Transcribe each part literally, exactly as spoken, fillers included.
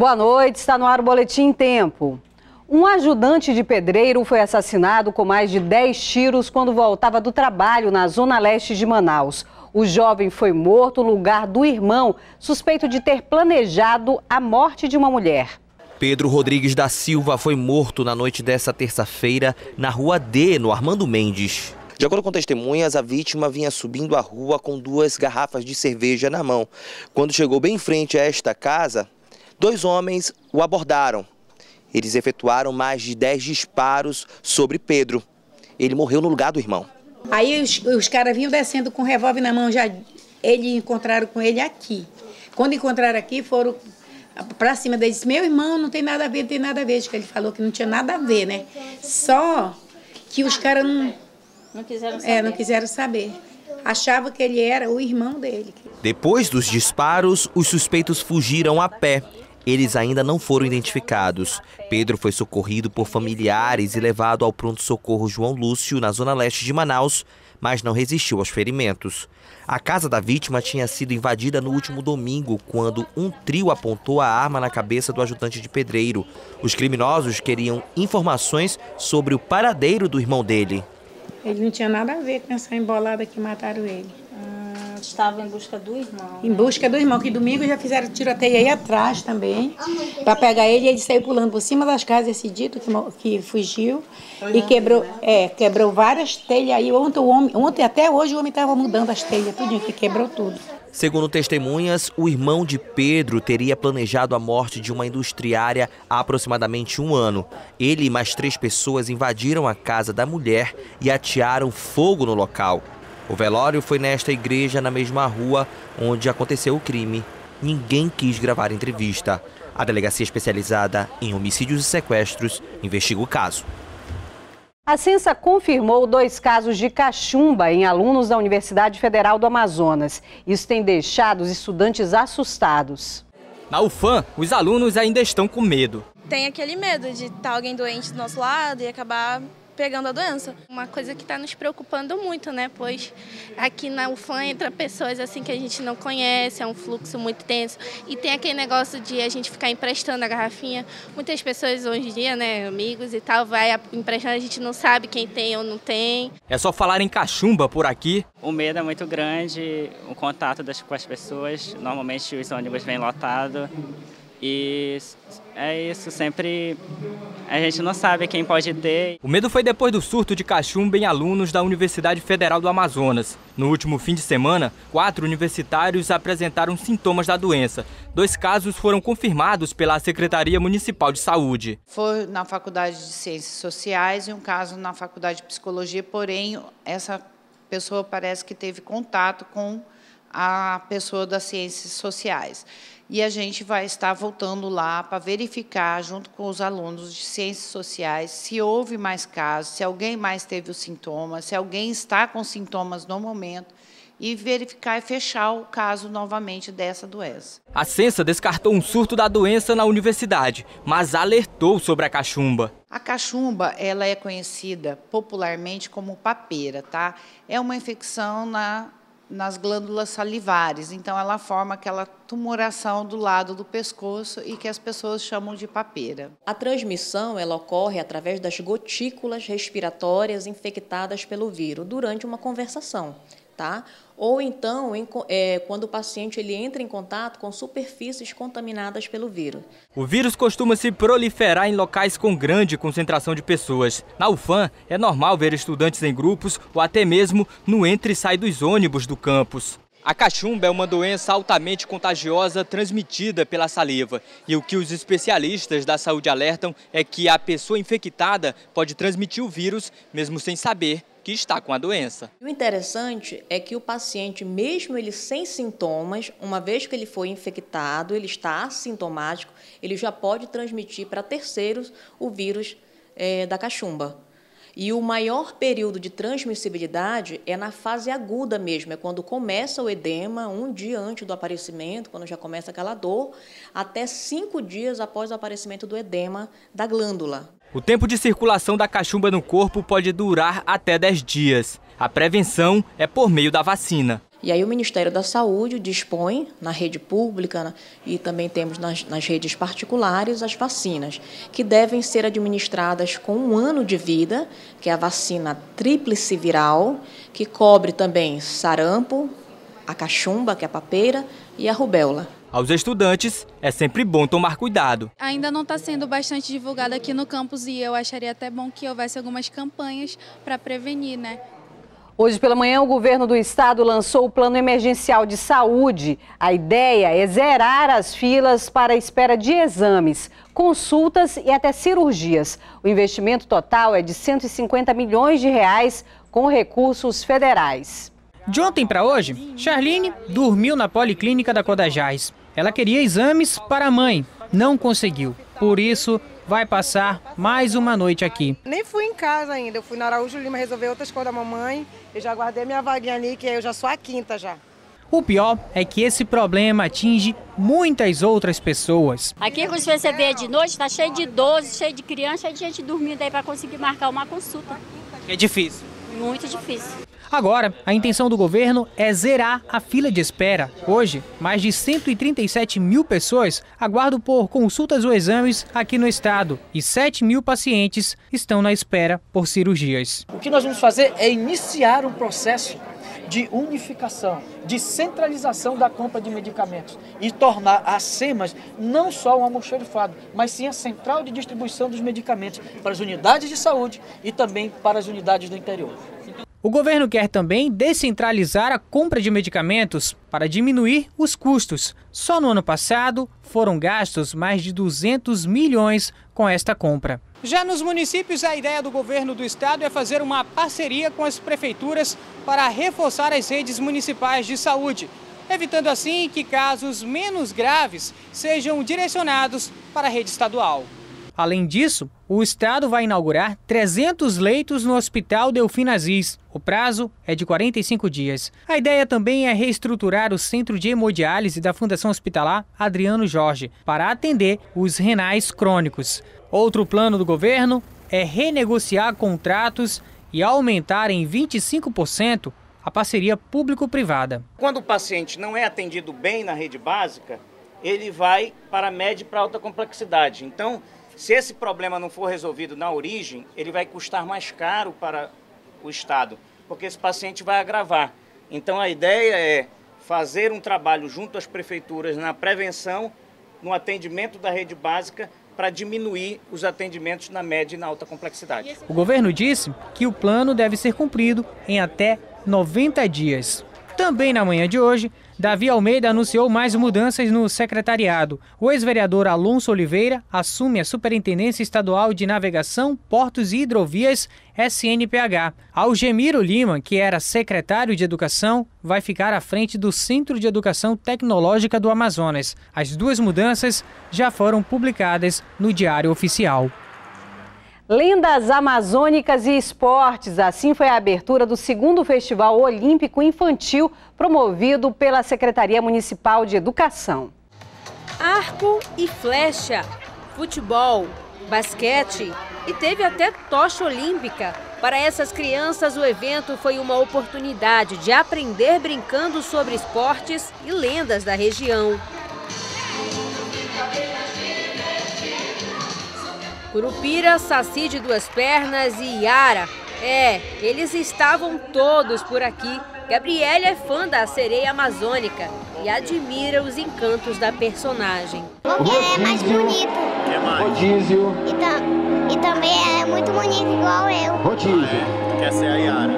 Boa noite, está no ar o Boletim em Tempo. Um ajudante de pedreiro foi assassinado com mais de dez tiros quando voltava do trabalho na zona leste de Manaus. O jovem foi morto no lugar do irmão, suspeito de ter planejado a morte de uma mulher. Pedro Rodrigues da Silva foi morto na noite desta terça-feira na Rua D, no Armando Mendes. De acordo com testemunhas, a vítima vinha subindo a rua com duas garrafas de cerveja na mão. Quando chegou bem em frente a esta casa, dois homens o abordaram. Eles efetuaram mais de dez disparos sobre Pedro. Ele morreu no lugar do irmão. Aí os, os caras vinham descendo com o revólver na mão, já eles encontraram com ele aqui. Quando encontraram aqui, foram pra cima dele, disse, meu irmão, não tem nada a ver, não tem nada a ver. Ele falou que não tinha nada a ver, né? Só que os caras não, não quiseram saber. É, não quiseram saber. Achavam que ele era o irmão dele. Depois dos disparos, os suspeitos fugiram a pé. Eles ainda não foram identificados. Pedro foi socorrido por familiares e levado ao pronto-socorro João Lúcio, na zona leste de Manaus, mas não resistiu aos ferimentos. A casa da vítima tinha sido invadida no último domingo, quando um trio apontou a arma na cabeça do ajudante de pedreiro. Os criminosos queriam informações sobre o paradeiro do irmão dele. Ele não tinha nada a ver com essa embolada que mataram ele. Hum, estava em busca do irmão. Em busca do irmão, que domingo já fizeram tiroteio aí atrás também, para pegar ele, e ele saiu pulando por cima das casas, esse dito que, que fugiu, e quebrou, é, quebrou várias telhas aí. Ontem, o homem, ontem até hoje o homem estava mudando as telhas, tudinho, que quebrou tudo. Segundo testemunhas, o irmão de Pedro teria planejado a morte de uma industriária há aproximadamente um ano. Ele e mais três pessoas invadiram a casa da mulher e atearam fogo no local. O velório foi nesta igreja, na mesma rua onde aconteceu o crime. Ninguém quis gravar a entrevista. A delegacia especializada em homicídios e sequestros investiga o caso. A Censa confirmou dois casos de cachumba em alunos da Universidade Federal do Amazonas. Isso tem deixado os estudantes assustados. Na U F A M, os alunos ainda estão com medo. Tem aquele medo de estar alguém doente do nosso lado e acabar pegando a doença. Uma coisa que está nos preocupando muito, né? Pois aqui na U F A M entra pessoas assim que a gente não conhece, é um fluxo muito tenso. E tem aquele negócio de a gente ficar emprestando a garrafinha. Muitas pessoas hoje em dia, né, amigos e tal, vai emprestando, a gente não sabe quem tem ou não tem. É só falar em cachumba por aqui. O medo é muito grande, o contato das, com as pessoas. Normalmente os ônibus vêm lotados. E é isso, sempre a gente não sabe quem pode ter. O medo foi depois do surto de cachumba em alunos da Universidade Federal do Amazonas. No último fim de semana, quatro universitários apresentaram sintomas da doença. Dois casos foram confirmados pela Secretaria Municipal de Saúde. Foi na Faculdade de Ciências Sociais e um caso na Faculdade de Psicologia, porém essa pessoa parece que teve contato com a pessoa das Ciências Sociais. E a gente vai estar voltando lá para verificar, junto com os alunos de Ciências Sociais, se houve mais casos, se alguém mais teve os sintomas, se alguém está com sintomas no momento, e verificar e fechar o caso novamente dessa doença. A Censa descartou um surto da doença na universidade, mas alertou sobre a cachumba. A cachumba, ela é conhecida popularmente como papeira, tá? É uma infecção na nas glândulas salivares, então ela forma aquela tumoração do lado do pescoço e que as pessoas chamam de papeira. A transmissão ela ocorre através das gotículas respiratórias infectadas pelo vírus durante uma conversação, tá? Ou então em, é, quando o paciente ele entra em contato com superfícies contaminadas pelo vírus. O vírus costuma se proliferar em locais com grande concentração de pessoas. Na U F A M, é normal ver estudantes em grupos ou até mesmo no entra e sai dos ônibus do campus. A cachumba é uma doença altamente contagiosa transmitida pela saliva. E o que os especialistas da saúde alertam é que a pessoa infectada pode transmitir o vírus mesmo sem saber que está com a doença. O interessante é que o paciente, mesmo ele sem sintomas, uma vez que ele foi infectado, ele está assintomático, ele já pode transmitir para terceiros o vírus é, da cachumba. E o maior período de transmissibilidade é na fase aguda mesmo, é quando começa o edema, um dia antes do aparecimento, quando já começa aquela dor, até cinco dias após o aparecimento do edema da glândula. O tempo de circulação da cachumba no corpo pode durar até dez dias. A prevenção é por meio da vacina. E aí o Ministério da Saúde dispõe na rede pública e também temos nas, nas redes particulares as vacinas, que devem ser administradas com um ano de vida, que é a vacina tríplice viral, que cobre também sarampo, a cachumba, que é a papeira, e a rubéola. Aos estudantes, é sempre bom tomar cuidado. Ainda não está sendo bastante divulgado aqui no campus e eu acharia até bom que houvesse algumas campanhas para prevenir, né? Hoje pela manhã, o governo do estado lançou o Plano Emergencial de Saúde. A ideia é zerar as filas para a espera de exames, consultas e até cirurgias. O investimento total é de cento e cinquenta milhões de reais com recursos federais. De ontem para hoje, Charline dormiu na Policlínica da Codajás. Ela queria exames para a mãe, não conseguiu. Por isso, vai passar mais uma noite aqui. Nem fui em casa ainda, eu fui na Araújo Lima resolver outras coisas da mamãe. Eu já guardei minha vaguinha ali, que eu já sou a quinta já. O pior é que esse problema atinge muitas outras pessoas. Aqui, quando você vê de noite, está cheio de idosos, cheio de criança, cheio de gente dormindo aí para conseguir marcar uma consulta. É difícil. Muito difícil. Agora, a intenção do governo é zerar a fila de espera. Hoje, mais de cento e trinta e sete mil pessoas aguardam por consultas ou exames aqui no estado e sete mil pacientes estão na espera por cirurgias. O que nós vamos fazer é iniciar um processo de unificação, de centralização da compra de medicamentos e tornar a SEMAS não só um almoxarifado, mas sim a central de distribuição dos medicamentos para as unidades de saúde e também para as unidades do interior. O governo quer também descentralizar a compra de medicamentos para diminuir os custos. Só no ano passado foram gastos mais de duzentos milhões com esta compra. Já nos municípios, a ideia do governo do estado é fazer uma parceria com as prefeituras para reforçar as redes municipais de saúde, evitando assim que casos menos graves sejam direcionados para a rede estadual. Além disso, o estado vai inaugurar trezentos leitos no Hospital Delfim Aziz. O prazo é de quarenta e cinco dias. A ideia também é reestruturar o Centro de Hemodiálise da Fundação Hospitalar Adriano Jorge para atender os renais crônicos. Outro plano do governo é renegociar contratos e aumentar em vinte e cinco por cento a parceria público-privada. Quando o paciente não é atendido bem na rede básica, ele vai para a média e para a alta complexidade. Então, se esse problema não for resolvido na origem, ele vai custar mais caro para o Estado, porque esse paciente vai agravar. Então a ideia é fazer um trabalho junto às prefeituras na prevenção, no atendimento da rede básica, para diminuir os atendimentos na média e na alta complexidade. O governo disse que o plano deve ser cumprido em até noventa dias. Também na manhã de hoje, Davi Almeida anunciou mais mudanças no secretariado. O ex-vereador Alonso Oliveira assume a Superintendência Estadual de Navegação, Portos e Hidrovias, S N P H. Algemiro Lima, que era secretário de Educação, vai ficar à frente do Centro de Educação Tecnológica do Amazonas. As duas mudanças já foram publicadas no Diário Oficial. Lendas Amazônicas e Esportes. Assim foi a abertura do segundo Festival Olímpico Infantil, promovido pela Secretaria Municipal de Educação. Arco e flecha, futebol, basquete e teve até tocha olímpica. Para essas crianças, o evento foi uma oportunidade de aprender brincando sobre esportes e lendas da região. Curupira, Saci de Duas Pernas e Yara. É, eles estavam todos por aqui. Gabriele é fã da sereia amazônica e admira os encantos da personagem. Porque ela é mais bonita. Que mais? Rodízio. E, tam, e também é muito bonita igual eu. Rodízio. É, quer ser a Yara.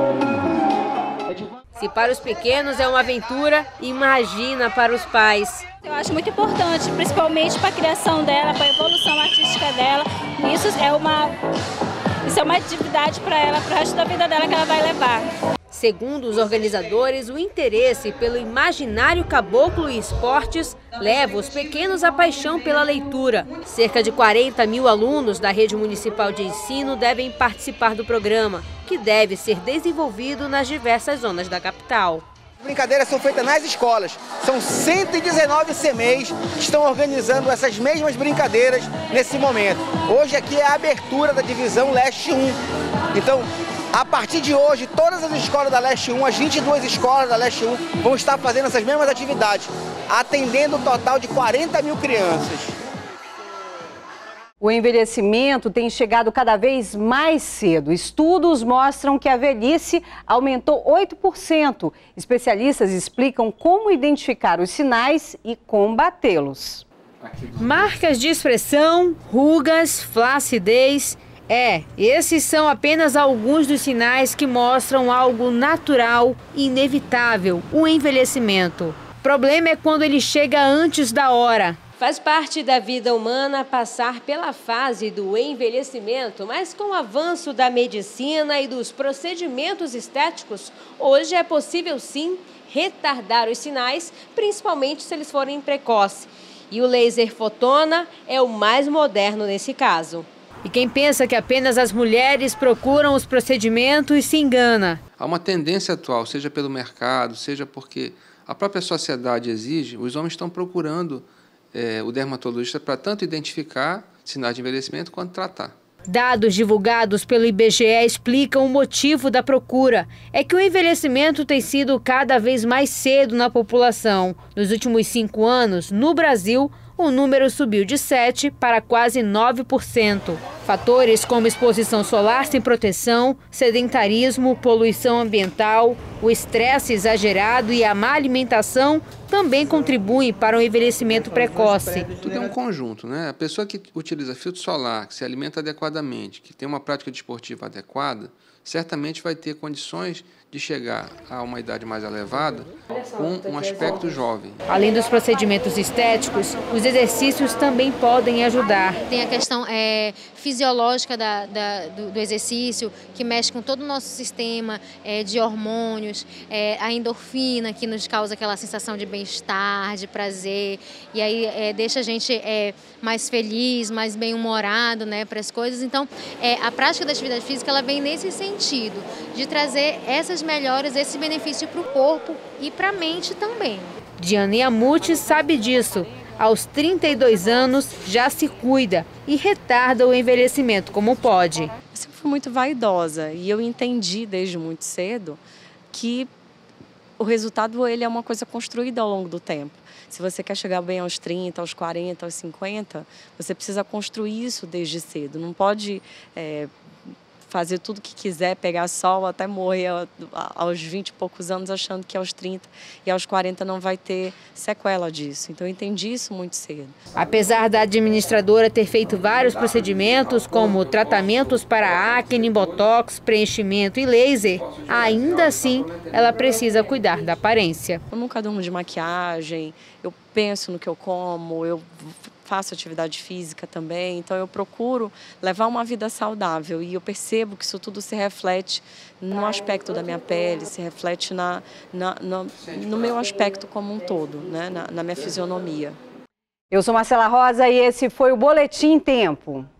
Se para os pequenos é uma aventura, imagina para os pais. Eu acho muito importante, principalmente para a criação dela, para a evolução artística dela. Isso é uma, isso é uma atividade para ela, para o resto da vida dela que ela vai levar. Segundo os organizadores, o interesse pelo imaginário caboclo e esportes leva os pequenos à paixão pela leitura. Cerca de quarenta mil alunos da rede municipal de ensino devem participar do programa, que deve ser desenvolvido nas diversas zonas da capital. As brincadeiras são feitas nas escolas. São cento e dezenove C M Es que estão organizando essas mesmas brincadeiras nesse momento. Hoje aqui é a abertura da divisão Leste um. Então, A partir de hoje, todas as escolas da Leste um, as vinte e duas escolas da Leste um, vão estar fazendo essas mesmas atividades, atendendo um total de quarenta mil crianças. O envelhecimento tem chegado cada vez mais cedo. Estudos mostram que a velhice aumentou oito por cento. Especialistas explicam como identificar os sinais e combatê-los. Marcas de expressão, rugas, flacidez. É, esses são apenas alguns dos sinais que mostram algo natural e inevitável, o envelhecimento. O problema é quando ele chega antes da hora. Faz parte da vida humana passar pela fase do envelhecimento, mas com o avanço da medicina e dos procedimentos estéticos, hoje é possível sim retardar os sinais, principalmente se eles forem precoces. E o laser fotona é o mais moderno nesse caso. E quem pensa que apenas as mulheres procuram os procedimentos se engana. Há uma tendência atual, seja pelo mercado, seja porque a própria sociedade exige, os homens estão procurando é, o dermatologista para tanto identificar sinais de envelhecimento quanto tratar. Dados divulgados pelo I B G E explicam o motivo da procura. É que o envelhecimento tem sido cada vez mais cedo na população. Nos últimos cinco anos, no Brasil, o número subiu de sete por cento para quase nove por cento. Fatores como exposição solar sem proteção, sedentarismo, poluição ambiental, o estresse exagerado e a má alimentação também contribuem para o envelhecimento precoce. Tudo é um conjunto, né? A pessoa que utiliza filtro solar, que se alimenta adequadamente, que tem uma prática desportiva adequada, certamente vai ter condições de chegar a uma idade mais elevada com um aspecto jovem. Além dos procedimentos estéticos, os exercícios também podem ajudar. Tem a questão é, fisiológica da, da, do, do exercício, que mexe com todo o nosso sistema é, de hormônios, é, a endorfina, que nos causa aquela sensação de bem-estar, de prazer, e aí é, deixa a gente é, mais feliz, mais bem-humorado, né, para as coisas. Então, é, a prática da atividade física ela vem nesse sentido, de trazer essas melhoras, esse benefício para o corpo e para a mente também. Diana Yamuti sabe disso. Aos trinta e dois anos já se cuida e retarda o envelhecimento como pode. Eu sempre fui muito vaidosa e eu entendi desde muito cedo que o resultado ele é uma coisa construída ao longo do tempo. Se você quer chegar bem aos trinta, aos quarenta, aos cinquenta, você precisa construir isso desde cedo. Não pode é, fazer tudo o que quiser, pegar sol até morrer aos vinte e poucos anos achando que aos trinta e aos quarenta não vai ter sequela disso. Então eu entendi isso muito cedo. Apesar da administradora ter feito vários procedimentos como tratamentos para acne, botox, preenchimento e laser, ainda assim ela precisa cuidar da aparência. Eu nunca durmo de maquiagem, eu penso no que eu como, eu faço atividade física também, então eu procuro levar uma vida saudável e eu percebo que isso tudo se reflete no aspecto da minha pele, se reflete na, na, no, no meu aspecto como um todo, né? na, na minha fisionomia. Eu sou Marcela Rosa e esse foi o Boletim Tempo.